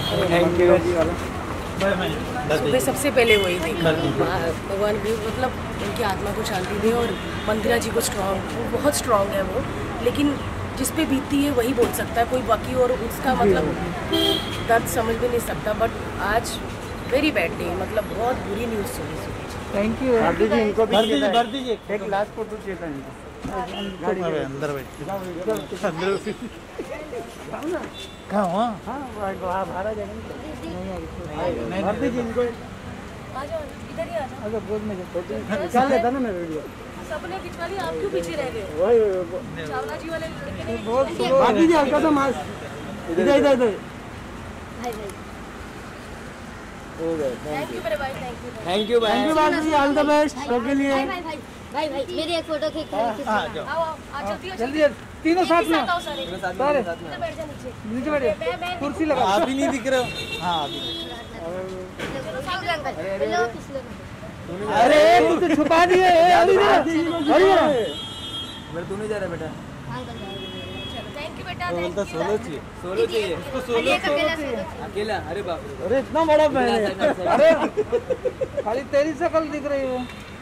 Thank you. सुबह सबसे पहले वही थी, भगवान भी मतलब उनकी आत्मा को शांति दे और मंदिरा जी को स्ट्रॉन्ग, वो बहुत स्ट्रॉन्ग है वो, लेकिन जिस पे बीतती है वही बोल सकता है, कोई बाकी और उसका मतलब दर्द समझ भी नहीं सकता। बट आज वेरी बैड डे, मतलब बहुत बुरी न्यूज़ सुनी। Thank you. भारती जी इनको भर दीजिए एक लास्ट फोटो चाहिए था इनको। अंदर कहाँ हुआ? हाँ बाहर आ जाएंगे। भारती जी इनको इधर ही आ जाओ। अगर गोद में निकाल लेता ना मैं वीडियो। सबने खिंचवा लिया, आप क्यों पीछे रह गए? वही चावला जी वाले भारती जी हल्का सा मास्क इधर इधर इधर। थैंक यू मेरे भाई, thank you. Thank you thank you Bharti ji, all the best सबके लिए। भाई मेरी एक फोटो खींच आओ आ जल्दी जल्दी तीनों साथ में सारे सारे बैठ जा नीचे। नीचे बैठे कुर्सी लगा। आप ही नहीं दिख रहे हो। हाँ अभी अरे तू तो छुपा दिए। तू नहीं जा रहा बेटा? थैंक यू बेटा, बोलता सोलो चाहिए, सोलो चाहिए उसको, सोलो अकेला। अरे बाप रे, अरे इतना बड़ा पहन है। अरे खाली तेरी शक्ल दिख रही है।